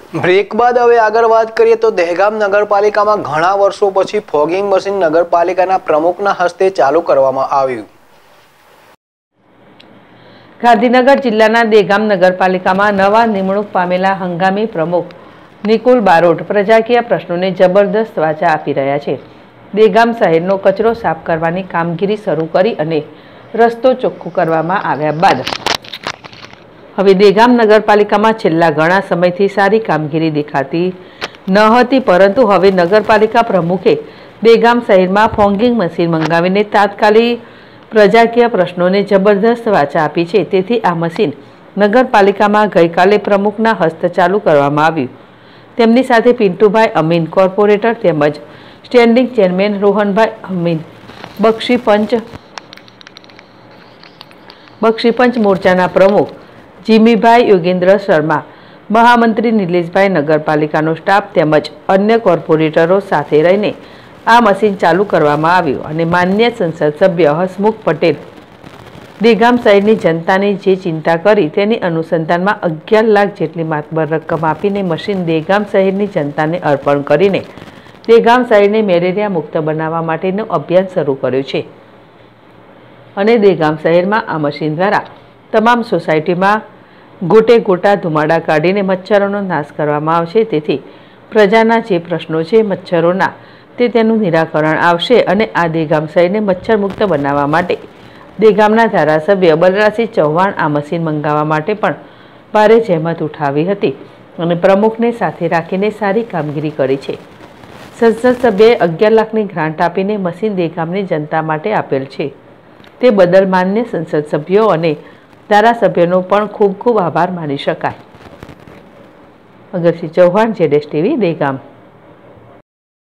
Break બાદ હવે આગળ વાત કરીએ તો દહેગામ નગરપાલિકામાં ઘણા વર્ષો પછી ફોગિંગ મશીન નગરપાલિકાના પ્રમુખના હસ્તે ચાલુ કરવામાં આવ્યું। ગાંધીનગર જિલ્લાના દહેગામ નગરપાલિકામાં નવા નિમણૂક પામેલા હંગામી પ્રમુખ નિકુલ બારોટ પ્રજાકીય પ્રશ્નોને જબરદસ્ત વાચા આપી રહ્યા છે। દહેગામ શહેરનો કચરો સાફ કરવાની કામગીરી શરૂ કરી અને રસ્તો ચોખ્ખો કરવામાં આવ્યા બાદ હવે દહેગામ નગરપાલિકામાં છેલ્લા ઘણા સમયથી સારી કામગીરી દેખાતી ન હતી, પરંતુ હવે નગરપાલિકા પ્રમુખે દહેગામ શહેરમાં ફોગિંગ મશીન મંગાવીને તાત્કાલિક પ્રજાકીય પ્રશ્નોને જબરદસ્ત વાચા આપી છે। તેથી આ મશીન નગરપાલિકામાં ગઈકાલે પ્રમુખના હસ્તે ચાલુ કરવામાં આવ્યું। તેમની સાથે પિન્ટુભાઈ અમીન કોર્પોરેટર તેમજ સ્ટેન્ડિંગ ચેરમેન રોહનભાઈ અમીન, બક્ષીપંચ મોરચાના પ્રમુખ જીમીભાઈ યોગેન્દ્ર શર્મા, મહામંત્રી નિલેશભાઈ, નગરપાલિકાનો સ્ટાફ તેમજ અન્ય કોર્પોરેટરો સાથે રહીને આ મશીન ચાલુ કરવામાં આવ્યું અને માન્ય સંસદ સભ્ય હસમુખ પટેલ દહેગામ શહેરની જનતાની જે ચિંતા કરી તેની અનુસંધાનમાં 11 લાખ જેટલી માતબર રકમ આપીને મશીન દહેગામ શહેરની જનતાને અર્પણ કરીને દહેગામ શહેરને મેલેરિયા મુક્ત બનાવવા માટેનો અભિયાન શરૂ કર્યું છે અને દહેગામ શહેરમાં આ મશીન દ્વારા તમામ સોસાયટીમાં ગોટે ગોટા ધુમાડા કાઢીને મચ્છરોનો નાશ કરવામાં આવશે। તેથી પ્રજાના જે પ્રશ્નો છે મચ્છરોના તેનું નિરાકરણ આવશે અને આ દહેગામ શહેરને મચ્છર મુક્ત બનાવવા માટે દહેગામના ધારાસભ્ય બલરાજસિંહ ચૌહાણ આ મશીન મંગાવવા માટે પણ ભારે જહેમત ઉઠાવી હતી અને પ્રમુખને સાથે રાખીને સારી કામગીરી કરી છે। સંસદ સભ્યએ 11 લાખની ગ્રાન્ટ આપીને મશીન દહેગામની જનતા માટે આપેલ છે, તે બદલ માન્ય સંસદ સભ્યો અને ધારાસભ્યોનો પણ ખૂબ ખૂબ આભાર માની શકાય। અગરસિંહ ચૌહાણ, ZSTV, દહેગામ।